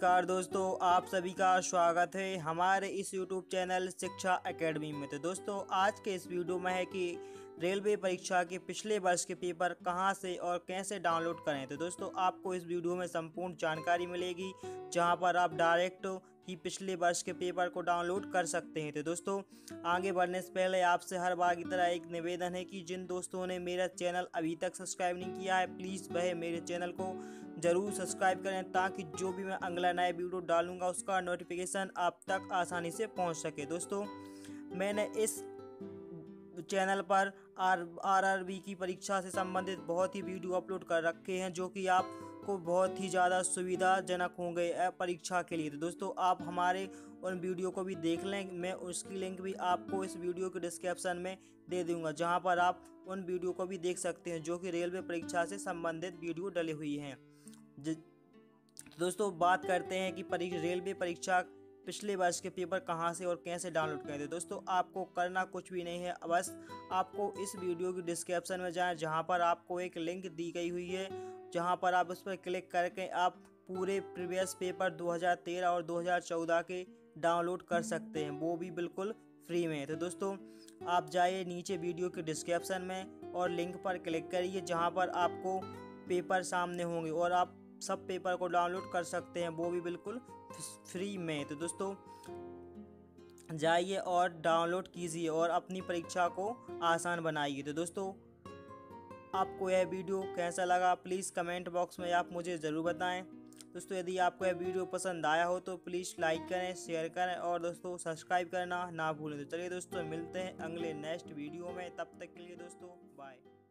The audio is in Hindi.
नमस्कार दोस्तों, आप सभी का स्वागत है हमारे इस YouTube चैनल शिक्षा एकेडमी में। तो दोस्तों, आज के इस वीडियो में है कि रेलवे परीक्षा के पिछले वर्ष के पेपर कहां से और कैसे डाउनलोड करें। तो दोस्तों, आपको इस वीडियो में संपूर्ण जानकारी मिलेगी, जहां पर आप डायरेक्ट ही पिछले वर्ष के पेपर को डाउनलोड कर सकते हैं। तो दोस्तों, आगे बढ़ने से पहले आपसे हर बार की तरह एक निवेदन है कि जिन दोस्तों ने मेरा चैनल अभी तक सब्सक्राइब नहीं किया है, प्लीज़ वह मेरे चैनल को ज़रूर सब्सक्राइब करें, ताकि जो भी मैं अगला नया वीडियो डालूंगा उसका नोटिफिकेशन आप तक आसानी से पहुंच सके। दोस्तों, मैंने इस चैनल पर आरआरबी की परीक्षा से संबंधित बहुत ही वीडियो अपलोड कर रखे हैं, जो कि आपको बहुत ही ज़्यादा सुविधाजनक होंगे परीक्षा के लिए। तो दोस्तों, आप हमारे उन वीडियो को भी देख लें, मैं उसकी लिंक भी आपको इस वीडियो के डिस्क्रिप्शन में दे दूंगा, जहां पर आप उन वीडियो को भी देख सकते हैं, जो कि रेलवे परीक्षा से संबंधित वीडियो डली हुई हैं। दोस्तों, बात करते हैं कि रेलवे परीक्षा पिछले वर्ष के पेपर कहां से और कैसे डाउनलोड करें। तो दोस्तों, आपको करना कुछ भी नहीं है, बस आपको इस वीडियो की डिस्क्रिप्शन में जाएं, जहां पर आपको एक लिंक दी गई हुई है, जहां पर आप उस पर क्लिक करके आप पूरे प्रीवियस पेपर 2013 और 2014 के डाउनलोड कर सकते हैं, वो भी बिल्कुल फ्री में। तो दोस्तों, आप जाइए नीचे वीडियो के डिस्क्रिप्शन में और लिंक पर क्लिक करिए, जहां पर आपको पेपर सामने होंगे और आप सब पेपर को डाउनलोड कर सकते हैं, वो भी बिल्कुल फ्री में। तो दोस्तों, जाइए और डाउनलोड कीजिए और अपनी परीक्षा को आसान बनाइए। तो दोस्तों, आपको यह वीडियो कैसा लगा, प्लीज़ कमेंट बॉक्स में आप मुझे ज़रूर बताएं। दोस्तों, यदि आपको यह वीडियो पसंद आया हो तो प्लीज़ लाइक करें, शेयर करें और दोस्तों सब्सक्राइब करना ना भूलें। तो चलिए दोस्तों, मिलते हैं अगले नेक्स्ट वीडियो में, तब तक के लिए दोस्तों बाय।